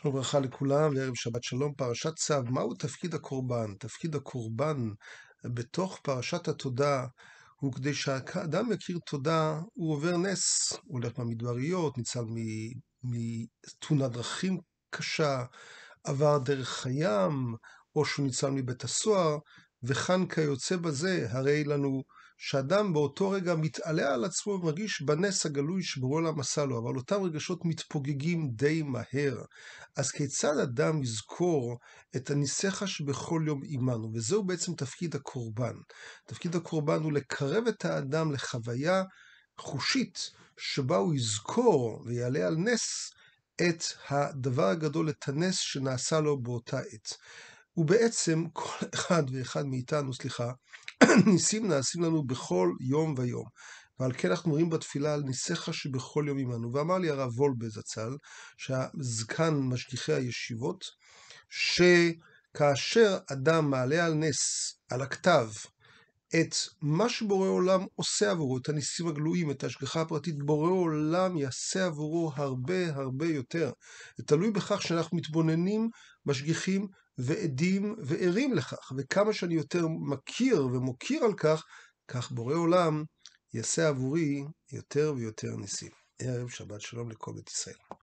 שלום וברכה לכולם, וערב שבת שלום. פרשת צו, מהו תפקיד הקורבן? תפקיד הקורבן בתוך פרשת התודה הוא כדי שהאדם יכיר תודה, הוא עובר נס, הוא הולך במדבריות, ניצל מתאונת דרכים קשה, עבר דרך הים, או שהוא ניצל מבית הסוהר, וכאן כיוצא בזה, הרי לנו שאדם באותו רגע מתעלה על עצמו ומרגיש בנס הגלוי שבורא עולם עשה לו, אבל אותם רגשות מתפוגגים די מהר. אז כיצד אדם יזכור את הניסיך שבכל יום עמנו? וזהו בעצם תפקיד הקורבן. תפקיד הקורבן הוא לקרב את האדם לחוויה חושית, שבה הוא יזכור ויעלה על נס את הדבר הגדול, את הנס שנעשה לו באותה עת. ובעצם כל אחד ואחד מאיתנו, ניסים נעשים לנו בכל יום ויום. ועל כן אנחנו אומרים בתפילה על ניסיך שבכל יום עמנו. ואמר לי הרב וולבה זצ"ל, שהזקן משגיחי הישיבות, שכאשר אדם מעלה על נס, על הכתב, את מה שבורא עולם עושה עבורו, את הניסים הגלויים, את ההשגחה הפרטית, בורא עולם יעשה עבורו הרבה הרבה יותר. זה תלוי בכך שאנחנו מתבוננים, משגיחים ועדים וערים לכך, וכמה שאני יותר מכיר ומוקיר על כך, כך בורא עולם יעשה עבורי יותר ויותר ניסים. ערב שבת שלום לכל בית ישראל.